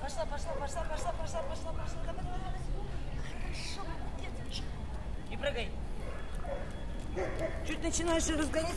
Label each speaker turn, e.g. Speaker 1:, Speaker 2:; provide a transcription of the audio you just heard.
Speaker 1: Пошла. Давай. Хорошо, деточка. Не прыгай. Чуть начинаешь разгоняться.